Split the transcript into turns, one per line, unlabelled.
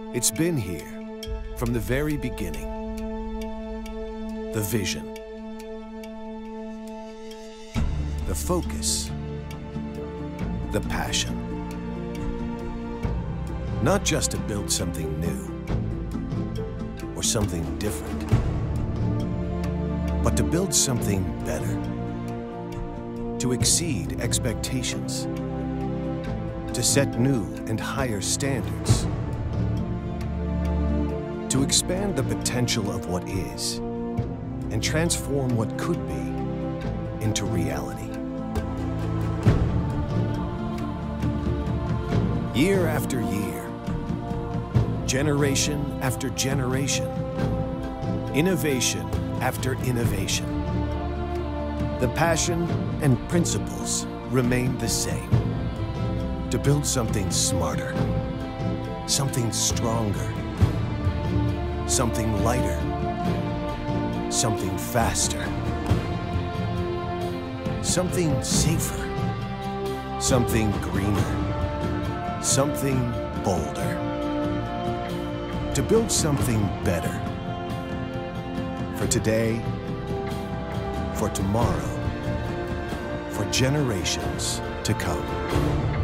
It's been here from the very beginning. The vision, the focus, the passion. Not just to build something new or something different, but to build something better, to exceed expectations, to set new and higher standards, to expand the potential of what is and transform what could be into reality. Year after year, generation after generation, innovation after innovation, the passion and principles remain the same. To build something smarter, something stronger, something lighter, something faster, something safer, something greener, something bolder. To build something better for today, for tomorrow, for generations to come.